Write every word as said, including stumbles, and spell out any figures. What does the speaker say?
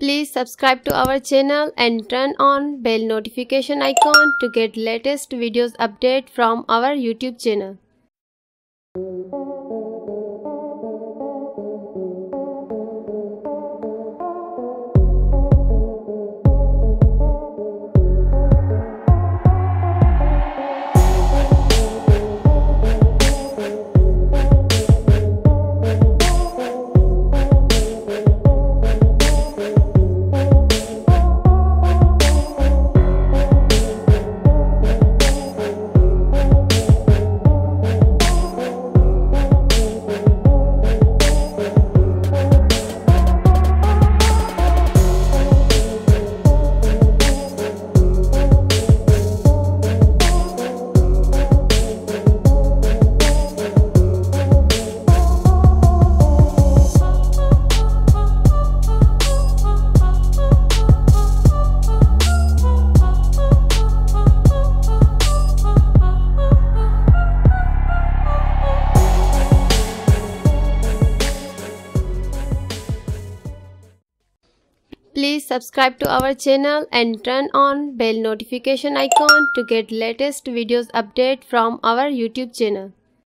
Please subscribe to our channel and turn on bell notification icon to get latest videos update from our YouTube channel. Please subscribe to our channel and turn on bell notification icon to get latest videos update from our YouTube channel.